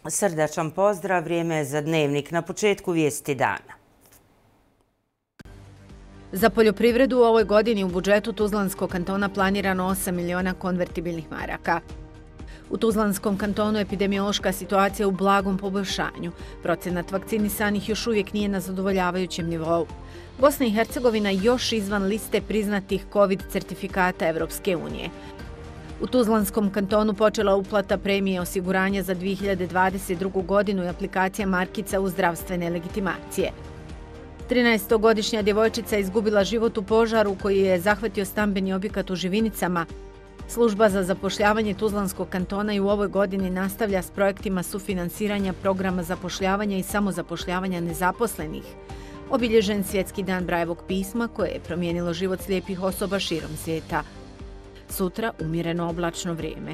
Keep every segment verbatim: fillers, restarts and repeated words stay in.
Srdačan pozdrav, vrijeme je za dnevnik. Na početku vijesti dana. Za poljoprivredu u ovoj godini u budžetu Tuzlanskog kantona planirano osam miliona konvertibilnih maraka. U Tuzlanskom kantonu epidemiološka situacija u blagom poboljšanju. Procenat vakcinisanih još uvijek nije na zadovoljavajućem nivou. Bosna i Hercegovina još izvan liste priznatih COVID certifikata Evropske unije. U Tuzlanskom kantonu počela uplata premije osiguranja za dvije hiljade dvadeset drugu. godinu i aplikacija markica u zdravstvene legitimacije. trinaestogodišnja djevojčica izgubila život u požaru koji je zahvatio stambeni objekat u Živinicama. Služba za zapošljavanje Tuzlanskog kantona i u ovoj godini nastavlja s projektima sufinansiranja programa zapošljavanja i samozapošljavanja nezaposlenih. Obilježen Svjetski dan Brajevog pisma koje je promijenilo život slijepih osoba širom svijeta. Sutra umjereno oblačno vrijeme.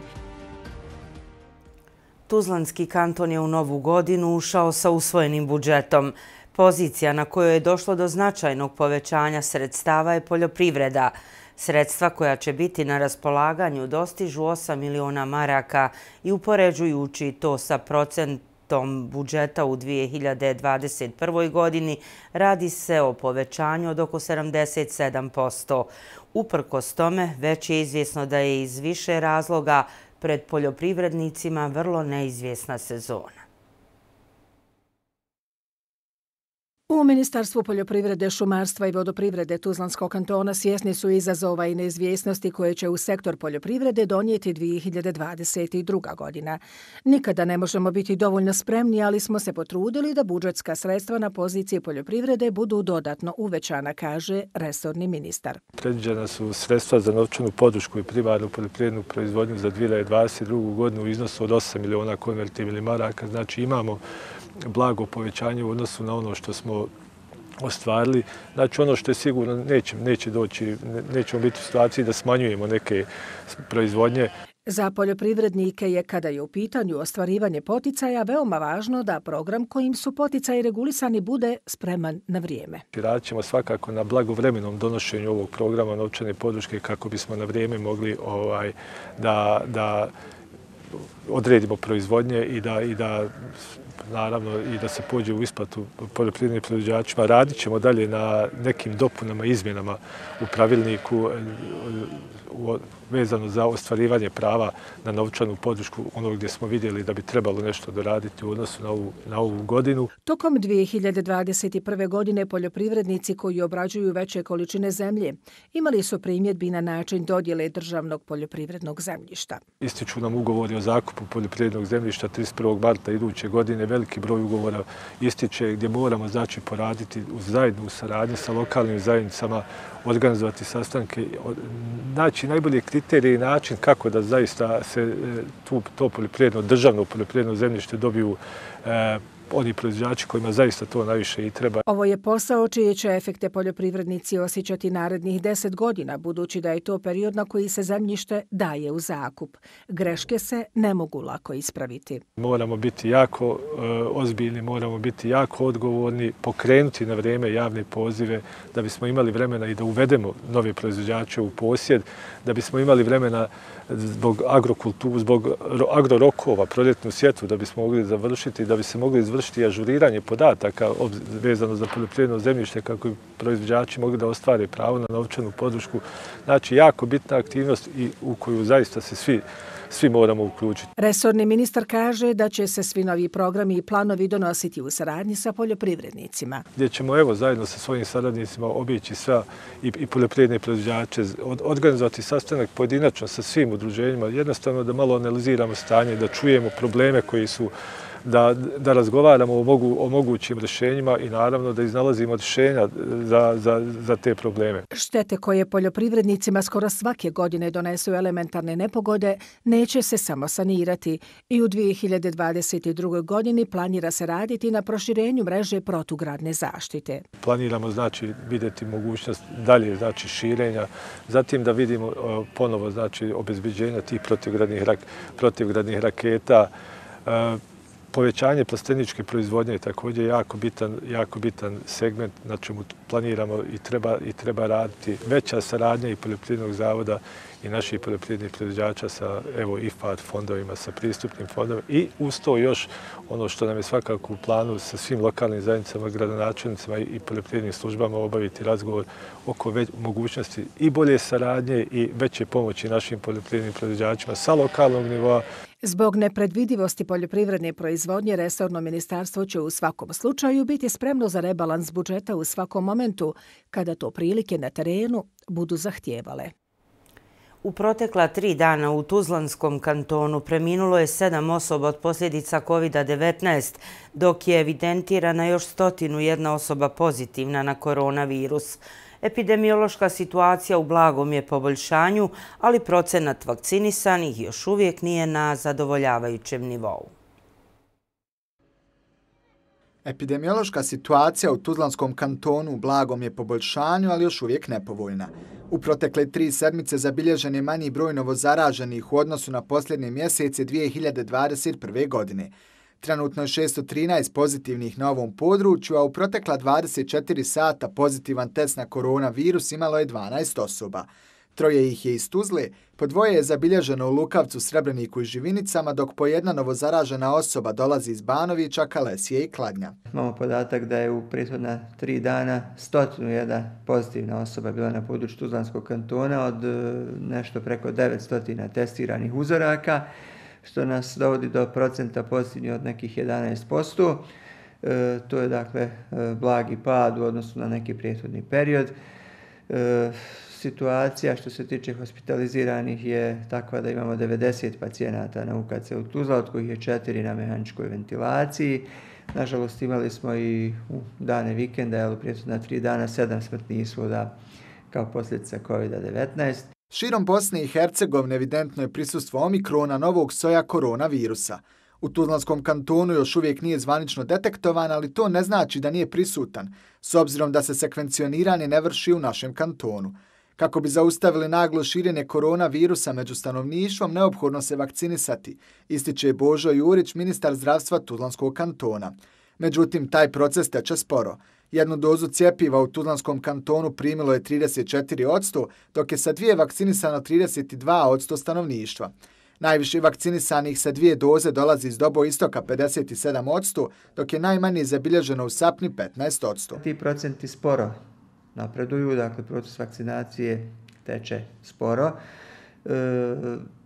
Tuzlanski kanton je u novu godinu ušao sa usvojenim budžetom. Pozicija na kojoj je došlo do značajnog povećanja sredstava je poljoprivreda. Sredstva koja će biti na raspolaganju dostižu osam miliona maraka i upoređujući to sa procentom budžeta u dvije hiljade dvadeset prvoj. godini radi se o povećanju od oko sedamdeset sedam posto. Uprkos tome, već je izvjesno da je iz više razloga pred poljoprivrednicima vrlo neizvjesna sezona. U Ministarstvu poljoprivrede, šumarstva i vodoprivrede Tuzlanskog kantona svjesni su izazova i neizvjesnosti koje će u sektor poljoprivrede donijeti dvije hiljade dvadeset druga. godina. Nikada ne možemo biti dovoljno spremni, ali smo se potrudili da budžetska sredstva na poziciji poljoprivrede budu dodatno uvećana, kaže resorni ministar. Predviđena su sredstva za novčanu podršku i primarnu poljoprivrednu proizvodnju za dvije hiljade dvadeset drugu. godinu u iznosu od osam miliona konvertibilnih maraka. Znači imamo blago povećanje u odnosu na ono što smo ostvarili. Znači ono što je sigurno neće, neće doći, nećemo biti u situaciji da smanjujemo neke proizvodnje. Za poljoprivrednike je, kada je u pitanju ostvarivanje poticaja, veoma važno da program kojim su poticaji regulisani bude spreman na vrijeme. Radit ćemo svakako na blagovremenom donošenju ovog programa novčane podrške kako bismo na vrijeme mogli ovaj, da, da odredimo proizvodnje i da, i da naravno i da se pođe u isplatu poljoprivrednim proizvođačima. Radit ćemo dalje na nekim dopunama, izmjenama u pravilniku vezano za ostvarivanje prava na novčanu podršku, ono gdje smo vidjeli da bi trebalo nešto doraditi u odnosu na ovu, na ovu godinu. Tokom dvije hiljade dvadeset prve. godine poljoprivrednici koji obrađuju veće količine zemlje imali su primjedbi na način dodjele državnog poljoprivrednog zemljišta. Ističu nam ugovori o zakupu poljoprivrednog zemljišta trideset prvog marta iduće godine. Veliki broj ugovora ističe gdje moramo znači poraditi u zajednu saradnji sa lokalnim zajednicama, organizovati sastanke, naći najbolje kriterije i način kako da zaista se tu, to poljoprivredno, državno poljoprivredno zemljište dobiju eh, oni proizvođači kojima zaista to najviše i treba. Ovo je posao čije će efekte poljoprivrednici osjećati narednih deset godina, budući da je to period na koji se zemljište daje u zakup. Greške se ne mogu lako ispraviti. Moramo biti jako e, ozbiljni, moramo biti jako odgovorni, pokrenuti na vrijeme javne pozive da bismo imali vremena i da uvedemo nove proizvođače u posjed, da bismo imali vremena zbog agrokulturu, zbog agrorokova, proljetnu sjetvu, da bismo mogli završiti, da bi se mogli izvršiti ažuriranje podataka vezano za poljoprivredno zemljište kako bi proizvođači mogli da ostvare pravo na novčanu podršku. Znači, jako bitna aktivnost i u koju zaista se svi svi moramo uključiti. Resorni ministar kaže da će se svi novi programi i planovi donositi u saradnji sa poljoprivrednicima. Gdje ćemo evo zajedno sa svojim saradnicima obići sva i, i poljoprivredne proizvođače, od, organizovati sastanak pojedinačno sa svim udruženjima, jednostavno da malo analiziramo stanje, da čujemo probleme koji su, da, da razgovaramo o, mogu, o mogućim rješenjima i naravno da iznalazimo rješenja za, za, za te probleme. Štete koje poljoprivrednicima skoro svake godine donesu elementarne nepogode neće se samo sanirati i u dvije hiljade dvadeset drugoj. godini planira se raditi na proširenju mreže protugradne zaštite. Planiramo znači vidjeti mogućnost dalje znači širenja, zatim da vidimo uh, ponovo znači obezbeđenja tih protivgradnih, rak, protivgradnih raketa. Uh, Povećanje plasteničke proizvodnje je također jako bitan, jako bitan segment na čemu planiramo i treba, i treba raditi. Veća saradnja i poljoprivrednog zavoda i naših poljoprivrednih proizvođača sa evo, I F A D fondovima, sa pristupnim fondovima i uz to još ono što nam je svakako u planu sa svim lokalnim zajednicama, gradonačelnicima i poljoprivrednim službama obaviti razgovor oko već, mogućnosti i bolje saradnje i veće pomoći našim poljoprivrednim proizvođačima sa lokalnog nivoa. Zbog nepredvidivosti poljoprivredne proizvodnje, resorno ministarstvo će u svakom slučaju biti spremno za rebalans budžeta u svakom momentu, kada to prilike na terenu budu zahtijevale. U protekla tri dana u Tuzlanskom kantonu preminulo je sedam osoba od posljedica kovid devetnaest, dok je evidentirana još stotinu jedna osoba pozitivna na koronavirus. Epidemiološka situacija u blagom je poboljšanju, ali procenat vakcinisanih još uvijek nije na zadovoljavajućem nivou. Epidemiološka situacija u Tuzlanskom kantonu u blagom je poboljšanju, ali još uvijek nepovoljna. U protekle tri sedmice zabilježen je manji broj novozaraženih u odnosu na posljednje mjesece dvije hiljade dvadeset prve. godine. Trenutno je šesto trinaest pozitivnih na ovom području, a u protekla dvadeset četiri sata pozitivan test na koronavirus imalo je dvanaest osoba. Troje ih je iz Tuzle, po dvoje je zabilježeno u Lukavcu, Srebreniku i Živinicama, dok po jedna novozaražena osoba dolazi iz Banovića, Kalesije i Kladnja. Imamo podatak da je u prethodna tri dana stotinu jedna pozitivna osoba bila na području Tuzlanskog kantona od nešto preko devetsto testiranih uzoraka, što nas dovodi do procenta pozitivnih od nekih jedanaest posto. E, to je dakle e, blagi pad u odnosu na neki prethodni period. E, situacija što se tiče hospitaliziranih je takva da imamo devedeset pacijenata na U K C u Tuzla, od kojih je četiri na mehaničkoj ventilaciji. Nažalost, imali smo i u dane vikenda, jel, u prethodna tri dana sedam smrtnih ishoda kao posljedica kovid devetnaest. Širom Bosne i Hercegovine evidentno je prisustvo omikrona, novog soja koronavirusa. U Tuzlanskom kantonu još uvijek nije zvanično detektovan, ali to ne znači da nije prisutan, s obzirom da se sekvencioniranje ne vrši u našem kantonu. Kako bi zaustavili naglo širenje koronavirusa među stanovništvom, neophodno se vakcinisati, ističe Božo Jurić, ministar zdravstva Tuzlanskog kantona. Međutim, taj proces teče sporo. Jednu dozu cjepiva u Tuzlanskom kantonu primilo je trideset četiri posto, dok je sa dvije vakcinisano trideset dva posto stanovništva. Najviše vakcinisanih sa dvije doze dolazi iz Doboistoka pedeset sedam posto, dok je najmanje zabilježeno u Sapni petnaest posto. Ti procenti sporo napreduju, dakle proces vakcinacije teče sporo. E,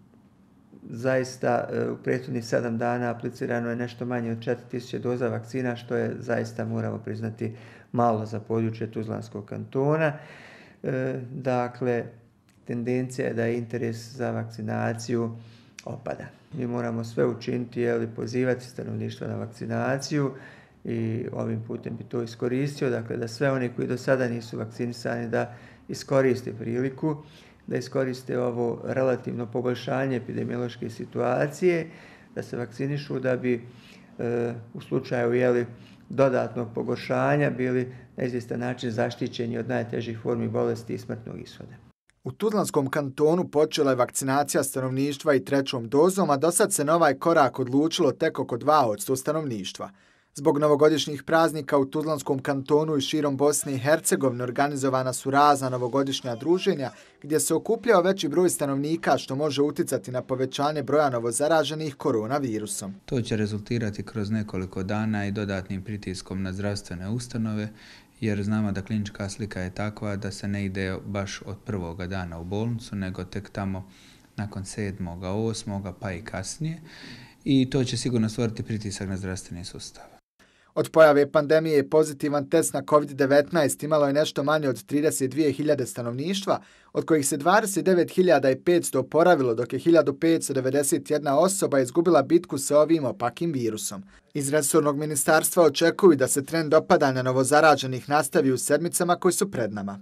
zaista u prethodnih sedam dana aplicirano je nešto manje od četiri tisuće doza vakcina, što je zaista, moramo priznati, malo za područje Tuzlanskog kantona. E, dakle, tendencija je da je interes za vakcinaciju opada. Mi moramo sve učiniti, jeli, pozivati stanovništvo na vakcinaciju i ovim putem bi to iskoristio, dakle da sve oni koji do sada nisu vakcinisani da iskoriste priliku, da iskoriste ovo relativno poboljšanje epidemiološke situacije, da se vakcinišu da bi e, u slučaju jeli, dodatnog pogoršanja bili na izvjestan način zaštićeni od najtežih formi bolesti i smrtnog ishoda. U Tuzlanskom kantonu počela je vakcinacija stanovništva i trećom dozom, a do sad se na ovaj korak odlučilo tek oko dva posto stanovništva. Zbog novogodišnjih praznika u Tuzlanskom kantonu i širom Bosne i Hercegovine organizovana su razna novogodišnja druženja gdje se okupljao veći broj stanovnika, što može uticati na povećanje broja novozaraženih koronavirusom. To će rezultirati kroz nekoliko dana i dodatnim pritiskom na zdravstvene ustanove, jer znamo da klinička slika je takva da se ne ide baš od prvoga dana u bolnicu, nego tek tamo nakon sedmoga, osmoga pa i kasnije. I to će sigurno stvoriti pritisak na zdravstveni sustav. Od pojave pandemije pozitivan test na kovid devetnaest imalo je nešto manje od trideset dvije hiljade stanovništva, od kojih se dvadeset devet hiljada petsto oporavilo, dok je hiljadu petsto devedeset jedna osoba izgubila bitku sa ovim opakim virusom. Iz resornog ministarstva očekuju da se trend opadanja novozaraženih nastavi u sedmicama koji su pred nama.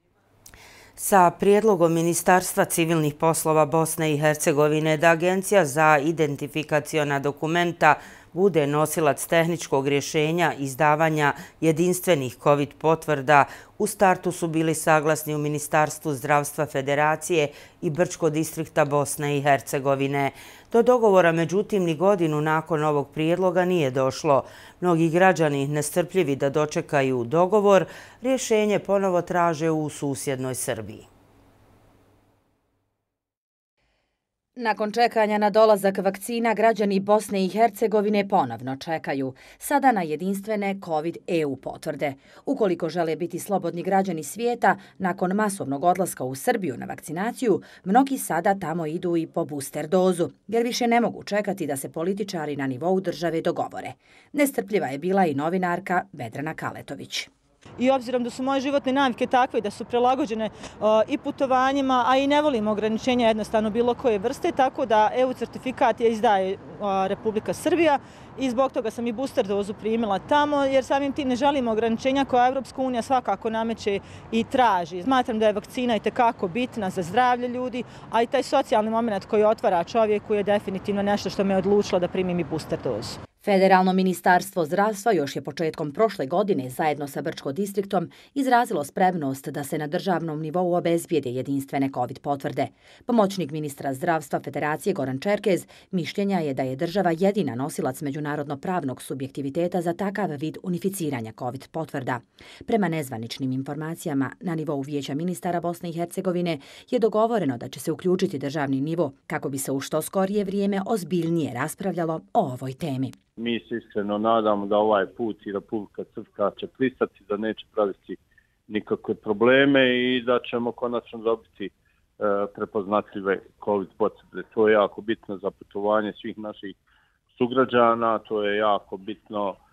Sa prijedlogom Ministarstva civilnih poslova Bosne i Hercegovine da Agencija za identifikaciona dokumenta bude nosilac tehničkog rješenja izdavanja jedinstvenih COVID potvrda. U startu su bili saglasni u Ministarstvu zdravstva Federacije i Brčko distrikta Bosne i Hercegovine. Do dogovora, međutim, ni godinu nakon ovog prijedloga nije došlo. Mnogi građani, nestrpljivi da dočekaju dogovor, rješenje ponovo traže u susjednoj Srbiji. Nakon čekanja na dolazak vakcina, građani Bosne i Hercegovine ponovno čekaju, sada na jedinstvene COVID E U potvrde. Ukoliko žele biti slobodni građani svijeta, nakon masovnog odlaska u Srbiju na vakcinaciju, mnogi sada tamo idu i po booster dozu, jer više ne mogu čekati da se političari na nivou države dogovore. Nestrpljiva je bila i novinarka Vedrana Kaletović. I obzirom da su moje životne navike takve da su prilagođene uh, i putovanjima, a i ne volim ograničenja jednostavno bilo koje vrste, tako da E U certifikat je izdaje uh, Republika Srbija i zbog toga sam i booster dozu primila tamo, jer samim tim ne želim ograničenja koja Evropska unija svakako nameće i traži. Smatram da je vakcina itekako bitna za zdravlje ljudi, a i taj socijalni moment koji otvara čovjeku je definitivno nešto što me odlučilo da primim i booster dozu. Federalno ministarstvo zdravstva još je početkom prošle godine zajedno sa Brčko distriktom izrazilo spremnost da se na državnom nivou obezbijede jedinstvene COVID potvrde. Pomoćnik ministra zdravstva Federacije Goran Čerkez mišljenja je da je država jedina nosilac međunarodno-pravnog subjektiviteta za takav vid unificiranja COVID potvrda. Prema nezvaničnim informacijama na nivou Vijeća ministara Bosne i Hercegovine je dogovoreno da će se uključiti državni nivo kako bi se u što skorije vrijeme ozbiljnije raspravljalo o ovoj temi. Mi se iskreno nadamo da ovaj put i Republika Srpska će pristati, da neće praviti nikakve probleme i da ćemo konačno dobiti e, prepoznatljive COVID potvrde. To je jako bitno za putovanje svih naših sugrađana, to je jako bitno e,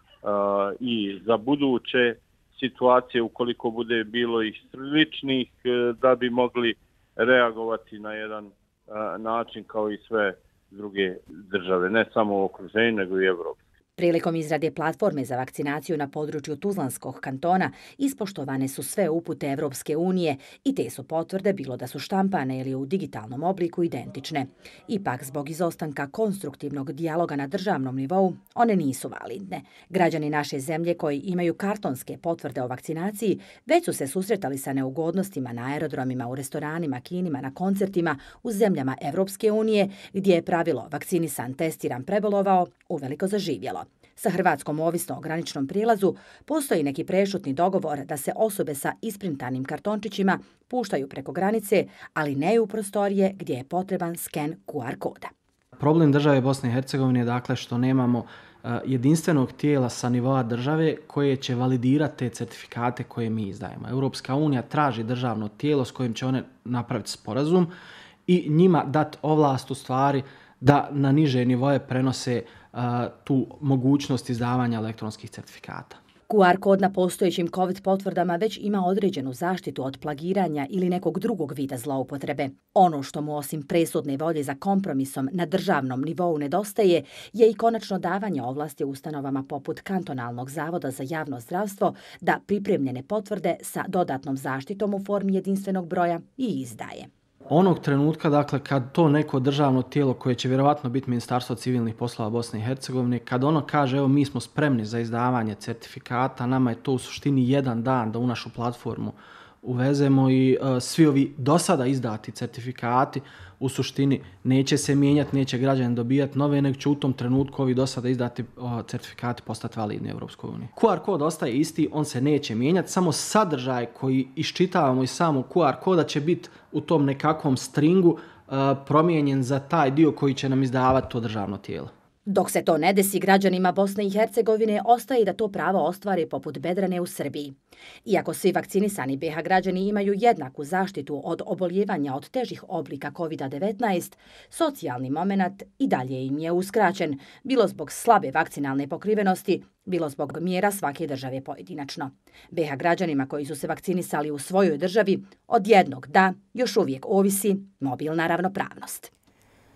i za buduće situacije ukoliko bude bilo ih sličnih e, da bi mogli reagovati na jedan e, način kao i sve druge države, ne samo u okruženju, nego i Evropske. Prilikom izrade platforme za vakcinaciju na području Tuzlanskog kantona ispoštovane su sve upute Evropske unije i te su potvrde, bilo da su štampane ili u digitalnom obliku, identične. Ipak, zbog izostanka konstruktivnog dijaloga na državnom nivou, one nisu validne. Građani naše zemlje koji imaju kartonske potvrde o vakcinaciji već su se susretali sa neugodnostima na aerodromima, u restoranima, kinima, na koncertima u zemljama Evropske unije, gdje je pravilo vakcinisan, testiran, prebolovao uveliko zaživjelo. Sa Hrvatskom ovisno o graničnom prijelazu postoji neki prešutni dogovor da se osobe sa isprintanim kartončićima puštaju preko granice, ali ne u prostorije gdje je potreban sken Q R koda. Problem države Bosne i Hercegovine je dakle što nemamo uh, jedinstvenog tijela sa nivoa države koje će validirati te certifikate koje mi izdajemo. Europska unija traži državno tijelo s kojim će one napraviti sporazum i njima dati ovlast u stvari da na niže nivoje prenose uh, tu mogućnost izdavanja elektronskih certifikata. Q R kod na postojećim COVID potvrdama već ima određenu zaštitu od plagiranja ili nekog drugog vida zloupotrebe. Ono što mu osim presudne volje za kompromisom na državnom nivou nedostaje je i konačno davanje ovlasti ustanovama poput Kantonalnog zavoda za javno zdravstvo da pripremljene potvrde sa dodatnom zaštitom u formi jedinstvenog broja i izdaje. Onog trenutka, dakle, kad to neko državno tijelo koje će vjerovatno biti Ministarstvo civilnih poslova Bosne i Hercegovine, kad ono kaže evo mi smo spremni za izdavanje certifikata, nama je to u suštini jedan dan da u našu platformu uvezemo i uh, svi ovi do sada izdati certifikati u suštini neće se mijenjati, neće građani dobijati nove, nego će u tom trenutku ovi do sada izdati uh, certifikati postati validni u Europskoj uniji. Q R kod ostaje isti, on se neće mijenjati, samo sadržaj koji iščitavamo iz samog Q R koda će biti u tom nekakvom stringu uh, promijenjen za taj dio koji će nam izdavati to državno tijelo. Dok se to ne desi, građanima Bosne i Hercegovine ostaje da to pravo ostvare poput Bedrane u Srbiji. Iako svi vakcinisani B H građani imaju jednaku zaštitu od oboljevanja od težih oblika COVID devetnaest, socijalni moment i dalje im je uskraćen, bilo zbog slabe vakcinalne pokrivenosti, bilo zbog mjera svake države pojedinačno. B H građanima koji su se vakcinisali u svojoj državi od jednog da još uvijek ovisi mobilna ravnopravnost.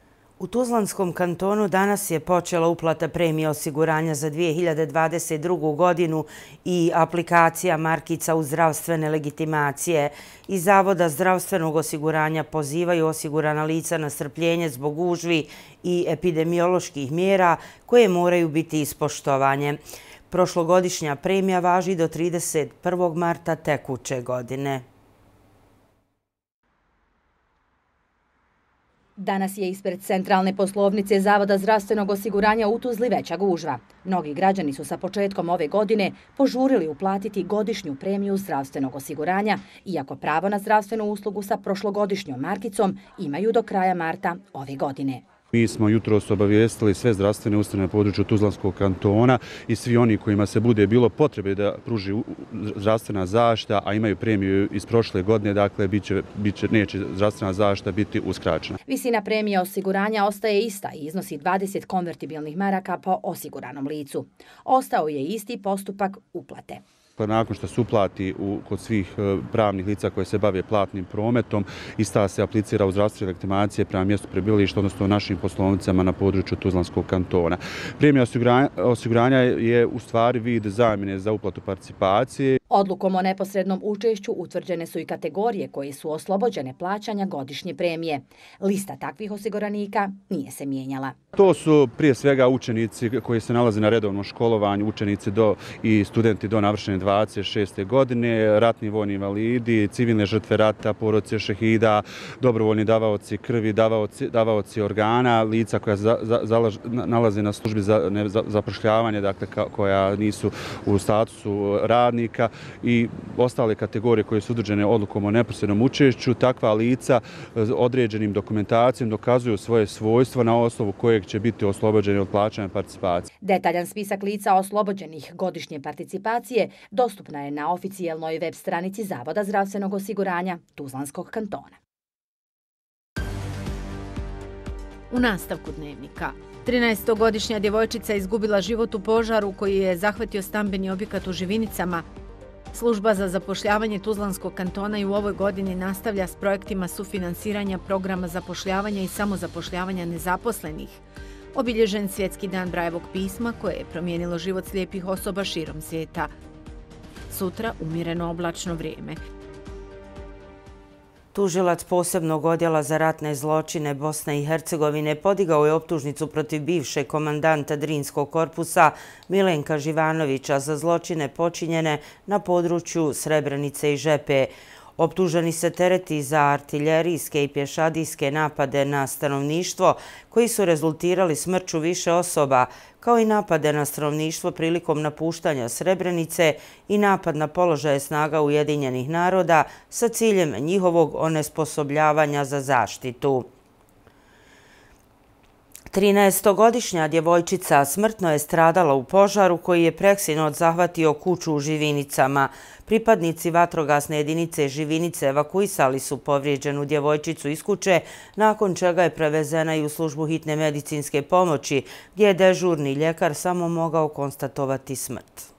U Tuzlanskom kantonu danas je počela uplata premije osiguranja za dvije hiljade dvadeset drugu. godinu i aplikacija markica u zdravstvene legitimacije. Iz Zavoda zdravstvenog osiguranja pozivaju osigurana lica na strpljenje zbog gužvi i epidemioloških mjera koje moraju biti ispoštovane. Prošlogodišnja premija važi do trideset prvog marta tekuće godine. Danas je ispred centralne poslovnice Zavoda zdravstvenog osiguranja u Tuzli veća gužva. Mnogi građani su sa početkom ove godine požurili uplatiti godišnju premiju zdravstvenog osiguranja, iako pravo na zdravstvenu uslugu sa prošlogodišnjom markicom imaju do kraja marta ove godine. Mi smo jutros obavijestili sve zdravstvene ustanove na području Tuzlanskog kantona i svi oni kojima se bude bilo potrebe da pruži zdravstvena zaštita, a imaju premiju iz prošle godine, dakle biće, biće, neće zdravstvena zaštita biti uskraćena. Visina premije osiguranja ostaje ista i iznosi dvadeset konvertibilnih maraka po osiguranom licu. Ostao je isti postupak uplate. Nakon što se uplati u, kod svih pravnih lica koje se bave platnim prometom, ista se aplicira u zdravstvene legitimacije prema mjestu prebivališta, odnosno našim poslovnicama na području Tuzlanskog kantona. Premija osiguranja, osiguranja je u stvari vid zamjene za uplatu participacije. Odlukom o neposrednom učešću utvrđene su i kategorije koje su oslobođene plaćanja godišnje premije. Lista takvih osiguranika nije se mijenjala. To su prije svega učenici koji se nalaze na redovnom školovanju, učenici do, i studenti do navršene dvadeset šeste godine, ratni vojni invalidi, civilne žrtve rata, porodice šehida, dobrovoljni davaoci krvi, davaoci, davaoci organa, lica koja za, za, zalaž, nalaze na službi za ne, za, zapošljavanje, dakle ka, koja nisu u statusu radnika i ostale kategorije koje su utvrđene odlukom o neposrednom učešću. Takva lica određenim dokumentacijom dokazuju svoje svojstvo na osnovu kojeg će biti oslobođeni od plaćanja participacije. Detaljan spisak lica oslobođenih godišnje participacije dostupna je na oficijalnoj web stranici Zavoda zdravstvenog osiguranja Tuzlanskog kantona. U nastavku dnevnika. trinaestogodišnja djevojčica izgubila život u požaru koji je zahvatio stambeni objekat u Živinicama. Služba za zapošljavanje Tuzlanskog kantona i u ovoj godini nastavlja s projektima sufinansiranja programa zapošljavanja i samozapošljavanja nezaposlenih. Obilježen Svjetski dan Brajevog pisma koje je promijenilo život slijepih osoba širom svijeta. Sutra umjereno oblačno vrijeme. Tužilac posebnog odjela za ratne zločine Bosne i Hercegovine podigao je optužnicu protiv bivšeg komandanta Drinskog korpusa Milenka Živanovića za zločine počinjene na području Srebrenice i Žepe. Optuženi se tereti za artiljerijske i pješadijske napade na stanovništvo koji su rezultirali smrću više osoba, kao i napade na stanovništvo prilikom napuštanja Srebrenice i napad na položaje snaga Ujedinjenih naroda sa ciljem njihovog onesposobljavanja za zaštitu. trinaestogodišnja djevojčica smrtno je stradala u požaru koji je preksinoć zahvatio kuću u Živinicama. Pripadnici vatrogasne jedinice Živinice evakuisali su povrijeđenu djevojčicu iz kuće, nakon čega je prevezena i u službu hitne medicinske pomoći, gdje je dežurni ljekar samo mogao konstatovati smrt.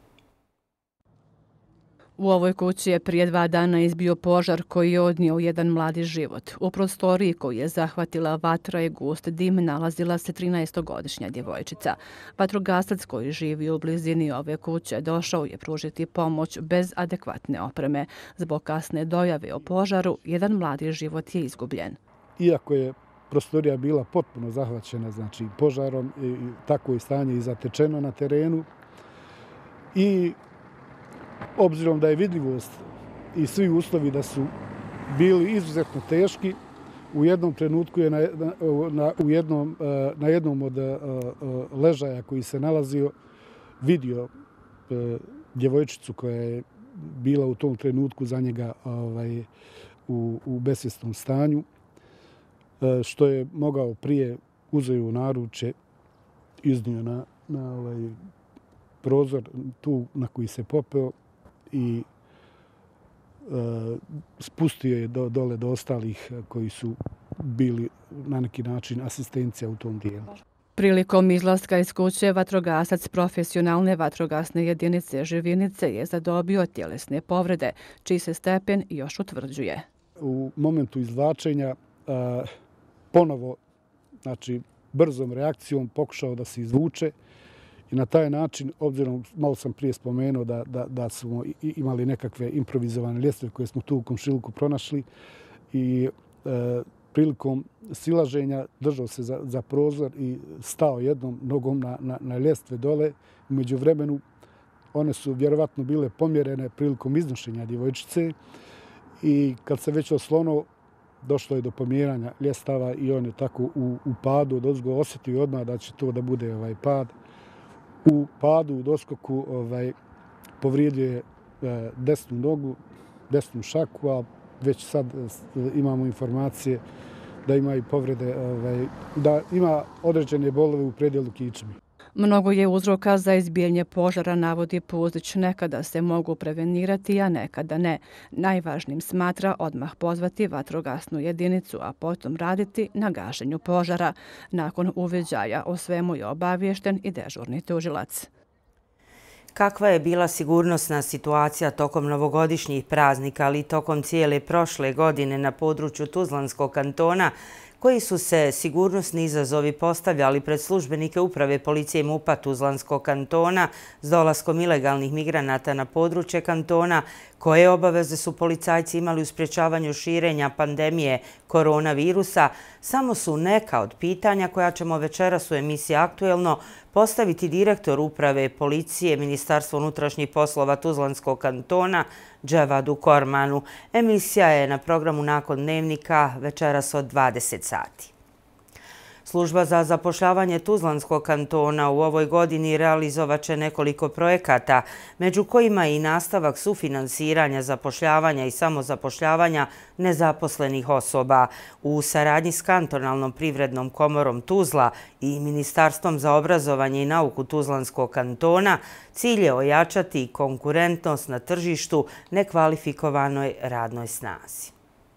U ovoj kući je prije dva dana izbio požar koji je odnio jedan mladi život. U prostoriji koju je zahvatila vatra i gust dim nalazila se trinaestogodišnja djevojčica. Vatrogasac koji živi u blizini ove kuće došao je pružiti pomoć bez adekvatne opreme. Zbog kasne dojave o požaru, jedan mladi život je izgubljen. Iako je prostorija bila potpuno zahvaćena, znači požarom, i tako je stanje i zatečeno na terenu i obzirom da je vidljivost i svi uslovi da su bili izuzetno teški, u jednom trenutku je na, na, u jednom, na jednom od ležaja koji se nalazio vidio djevojčicu koja je bila u tom trenutku za njega ovaj, u, u besvjesnom stanju, što je mogao prije uzeo u naruče, iznio na, na ovaj prozor tu na koji se popeo i e, spustio je do, dole do ostalih koji su bili na neki način asistencija u tom dijelu. Prilikom izlaska iz kuće, vatrogasac profesionalne vatrogasne jedinice Živinice je zadobio tjelesne povrede, čiji se stepen još utvrđuje. U momentu izvlačenja a, ponovo znači, brzom reakcijom pokušao da se izvuče i na taj način, obzirom, malo sam prije spomenuo da, da, da smo imali nekakve improvizovane ljestve koje smo tu u komšiluku pronašli i e, prilikom silaženja držao se za, za prozor i stao jednom nogom na, na, na ljestve dole. Umeđu vremenu one su vjerovatno bile pomjerene prilikom iznošenja djevojčice i kad se već oslonuo, došlo je do pomjeranja ljestava i on je tako u, u padu od ozgo osjetio odmah da će to da bude ovaj pad. U padu, u doskoku, ovaj, povrijedio je e, desnu nogu, desnu šaku, a već sad imamo informacije da ima i povrede, ovaj, da ima određene bolove u predjelu kičmi. Mnogo je uzroka za izbijanje požara, navodi Puzić. Nekada se mogu prevenirati, a nekada ne. Najvažnijim smatra odmah pozvati vatrogasnu jedinicu, a potom raditi na gašenju požara. Nakon uviđaja o svemu je obaviješten i dežurni tužilac. Kakva je bila sigurnosna situacija tokom novogodišnjih praznika, ali i tokom cijele prošle godine na području Tuzlanskog kantona, koji su se sigurnosni izazovi postavljali pred službenike Uprave policije MUP-a Tuzlanskog kantona s dolaskom ilegalnih migranata na područje kantona, koje obaveze su policajci imali u sprječavanju širenja pandemije koronavirusa, samo su neka od pitanja koja ćemo večeras u emisiji Aktuelno postaviti direktor Uprave policije Ministarstva unutrašnjih poslova Tuzlanskog kantona Dževadu Kormanu. Emisija je na programu nakon dnevnika večeras od dvadeset sati. Služba za zapošljavanje Tuzlanskog kantona u ovoj godini realizovat će nekoliko projekata, među kojima i nastavak sufinansiranja zapošljavanja i samozapošljavanja nezaposlenih osoba. U saradnji s Kantonalnom privrednom komorom Tuzla i Ministarstvom za obrazovanje i nauku Tuzlanskog kantona cilj je ojačati konkurentnost na tržištu nekvalifikovanoj radnoj snazi.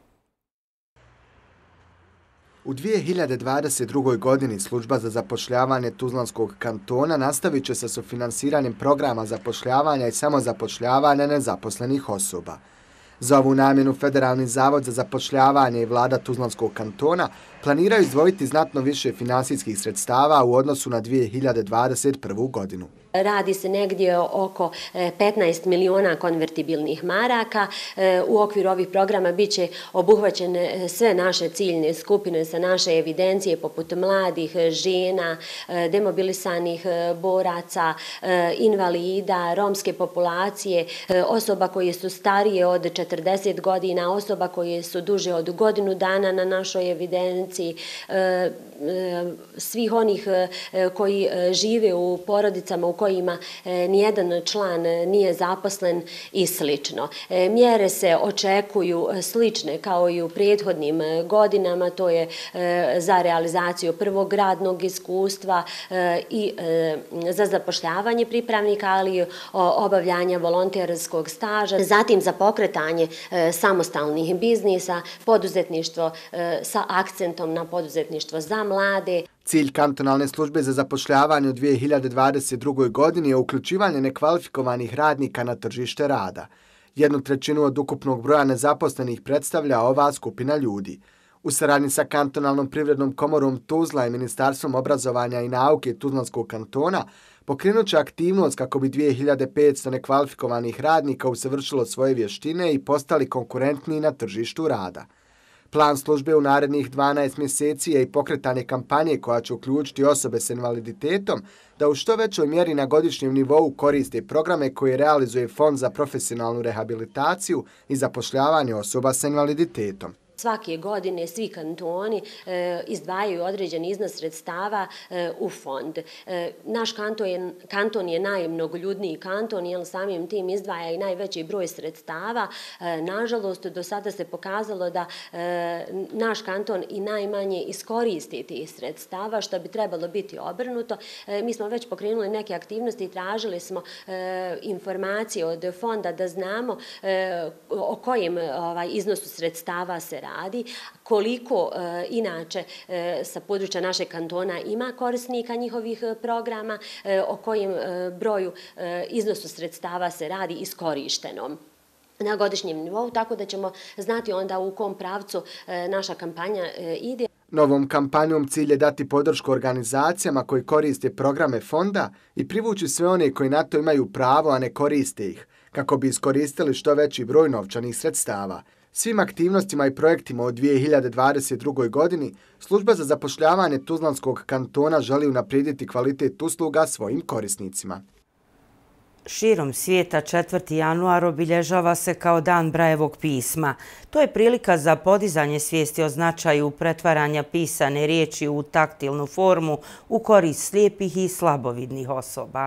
U dvije hiljade dvadeset drugoj. godini služba za zapošljavanje Tuzlanskog kantona nastavit će sa sufinansiranjem programa zapošljavanja i samozapošljavanja nezaposlenih osoba. Za ovu namjenu Federalni zavod za zapošljavanje i vlada Tuzlanskog kantona planiraju izdvojiti znatno više finansijskih sredstava u odnosu na dvije hiljade dvadeset prvu. godinu. Radi se negdje oko petnaest miliona konvertibilnih maraka. U okviru ovih programa bit će obuhvaćene sve naše ciljne skupine sa naše evidencije poput mladih, žena, demobilisanih boraca, invalida, romske populacije, osoba koje su starije od četrdeset godina, osoba koje su duže od godinu dana na našoj evidenciji, svih onih koji žive u porodicama u kojima nijedan član nije zaposlen i slično. Mjere se očekuju slične kao i u prethodnim godinama, to je za realizaciju prvog radnog iskustva i za zapošljavanje pripravnika, ali i obavljanja volonterskog staža, zatim za pokretanje samostalnih biznisa, poduzetništvo sa akcentom na poduzetništvo za mlade. Cilj Kantonalne službe za zapošljavanje u dvije hiljade dvadeset drugoj. godini je uključivanje nekvalifikovanih radnika na tržište rada. Jednu trećinu od ukupnog broja nezaposlenih predstavlja ova skupina ljudi. U saradnji sa Kantonalnom privrednom komorom Tuzla i Ministarstvom obrazovanja i nauke Tuzlanskog kantona pokrenut će aktivnost kako bi dvije hiljade petsto nekvalifikovanih radnika usavršilo svoje vještine i postali konkurentniji na tržištu rada. Plan službe u narednih dvanaest mjeseci je i pokretanje kampanje koja će uključiti osobe s invaliditetom da u što većoj mjeri na godišnjem nivou koriste programe koje realizuje Fond za profesionalnu rehabilitaciju i zapošljavanje osoba s invaliditetom. Svake godine svi kantoni e, izdvajaju određen iznos sredstava e, u fond. E, naš kanton je, kanton je najmnogoljudniji kanton, jer samim tim izdvaja i najveći broj sredstava. E, nažalost, do sada se pokazalo da e, naš kanton i najmanje iskoristi tih sredstava, što bi trebalo biti obrnuto. E, mi smo već pokrenuli neke aktivnosti i tražili smo e, informacije od fonda da znamo e, o kojem ovaj, iznosu sredstava se radi, koliko e, inače e, sa područja našeg kantona ima korisnika njihovih programa, e, o kojem e, broju e, iznosu sredstava se radi iskorištenom na godišnjem nivou, tako da ćemo znati onda u kom pravcu e, naša kampanja e, ide. Novom kampanjom cilj je dati podršku organizacijama koji koriste programe fonda i privući sve one koji na to imaju pravo, a ne koriste ih, kako bi iskoristili što veći broj novčanih sredstava. Svim aktivnostima i projektima u dvije hiljade dvadeset drugoj. godini Služba za zapošljavanje Tuzlanskog kantona želi unaprijediti kvalitet usluga svojim korisnicima. Širom svijeta četvrti januar obilježava se kao Dan Brajevog pisma. To je prilika za podizanje svijesti o značaju pretvaranja pisane riječi u taktilnu formu u korist slijepih i slabovidnih osoba.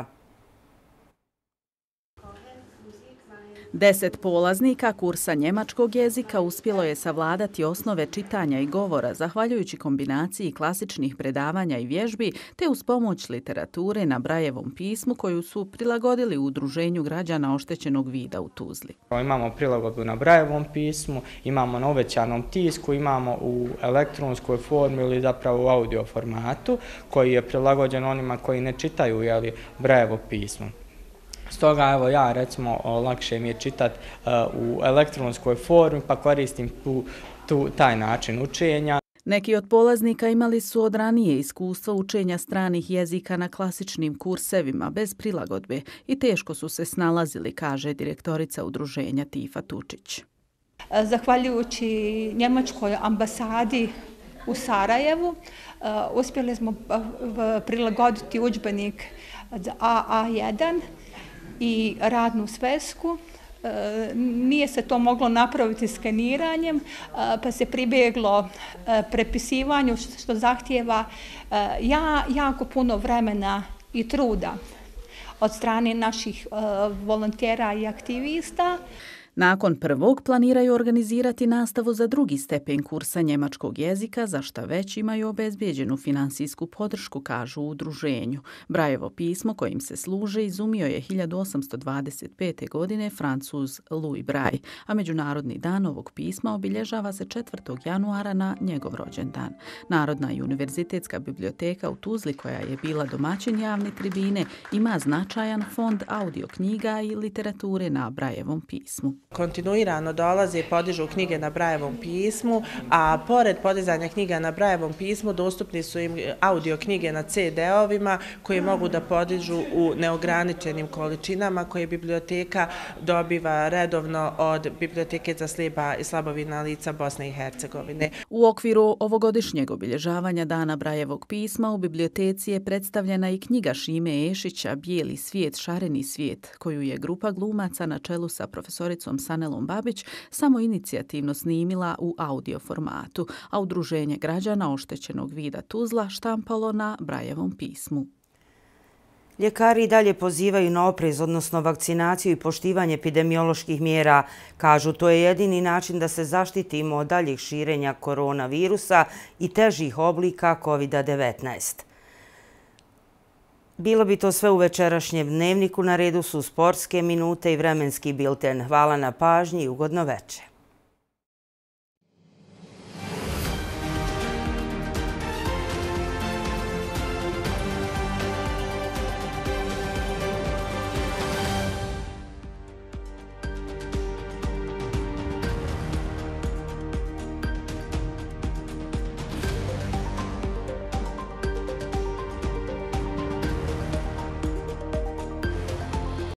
Deset polaznika kursa njemačkog jezika uspjelo je savladati osnove čitanja i govora zahvaljujući kombinaciji klasičnih predavanja i vježbi te uz pomoć literature na Brajevom pismu koju su prilagodili u Udruženju građana oštećenog vida u Tuzli. Imamo prilagodbu na Brajevom pismu, imamo na uvećanom tisku, imamo u elektronskoj formi ili zapravo u audio formatu koji je prilagođen onima koji ne čitaju jeli, Brajevo pismo. Stoga evo ja recimo lakše mi je čitati uh, u elektronskoj formi pa koristim tu, tu, taj način učenja. Neki od polaznika imali su od ranije iskustva učenja stranih jezika na klasičnim kursevima bez prilagodbe i teško su se snalazili, kaže direktorica udruženja Tifa Tučić. Zahvaljujući njemačkoj ambasadi u Sarajevu uh, uspjeli smo prilagoditi udžbenik A A jedan i radnu svesku. E, nije se to moglo napraviti skeniranjem, e, pa se pribjeglo e, prepisivanju što zahtijeva e, ja, jako puno vremena i truda od strane naših e, volontera i aktivista. Nakon prvog planiraju organizirati nastavu za drugi stepen kursa njemačkog jezika, za što već imaju obezbijeđenu finansijsku podršku, kažu u udruženju. Brajevo pismo kojim se služe izumio je hiljadu osamsto dvadeset pete. godine Francuz Louis Braille, a Međunarodni dan ovog pisma obilježava se četvrtog januara na njegov rođendan. Narodna i univerzitetska biblioteka u Tuzli, koja je bila domaćin javne tribine, ima značajan fond audio knjiga i literature na Brajevom pismu. Kontinuirano dolaze i podižu knjige na Brajevom pismu, a pored podizanja knjiga na Brajevom pismu dostupni su im audio knjige na ce de-ovima koje mogu da podižu u neograničenim količinama koje biblioteka dobiva redovno od Biblioteke za slijepa i slabovidna lica Bosne i Hercegovine. U okviru ovogodišnjeg obilježavanja Dana Brajevog pisma u biblioteci je predstavljena i knjiga Šime Ešića Bijeli svijet, šareni svijet, koju je grupa glumaca na čelu sa profesoricom Sanelom Babić samo inicijativno snimila u audio formatu, a Udruženje građana oštećenog vida Tuzla štampalo na Brajevom pismu. Ljekari i dalje pozivaju na oprez, odnosno vakcinaciju i poštivanje epidemioloških mjera. Kažu, to je jedini način da se zaštitimo od daljih širenja koronavirusa i težih oblika kovid devetnaest. Bilo bi to sve u večerašnjem dnevniku. Na redu su sportske minute i vremenski bilten. Hvala na pažnji i ugodno veče.